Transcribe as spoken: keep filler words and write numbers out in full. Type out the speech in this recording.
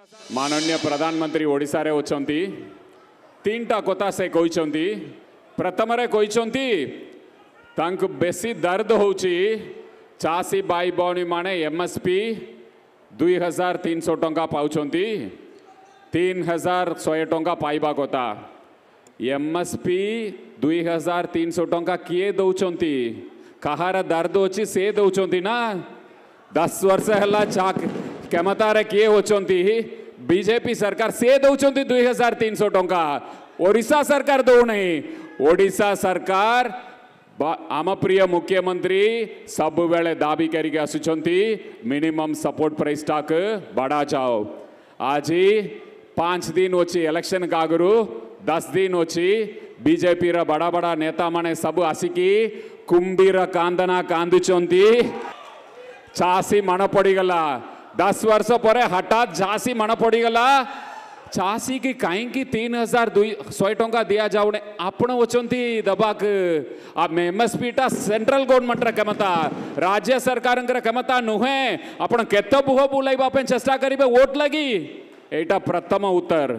माननीय प्रधानमंत्री ओडिशा रे होचंती तीनटा कथा से कहते प्रथम कहते तांको बेसी दर्द होची चासी भाई भौणी माने एमएसपी दुई हजार तीन सौ टंका पाउछंती तीन हजार शहे टंका पाइबा कथा एमएसपी दुई हजार तीन सौ टंका किए दौचंती कहार दर्द होची से दौचंती ना दस वर्ष है चाक क्षमतार किए होचंती बीजेपी सरकार से दौचंती दुई हजार तीन सौ टंका ओडिशा सरकार दौ नहीं ओडिशा सरकार आम प्रिय मुख्यमंत्री सब बेले दाबी करके आसुचंती मिनिमम सपोर्ट प्राइस टाक बढ़ा जाओ आज पांच दिन होची इलेक्शन कागरू दस दिन होची बीजेपी रा बड़ा बड़ा नेता माने सब आसिकी कुंभीर कांदना कांदुचंती चासी मन पड़ीगला दस वर्ष पर हठात झांसी मन पड़ीगला चासी की कहीं तीन हजार दुई शहे टंका दिया जाऊने आपण वचंती दबाक अब एमएसपी टा सेंट्रल गवर्नमेंट रा क्षमता राज्य सरकार क्षमता नुहे आपण केते बुह बुलाइबा पे चेष्टा करिबे वोट लगी एटा प्रथम उत्तर।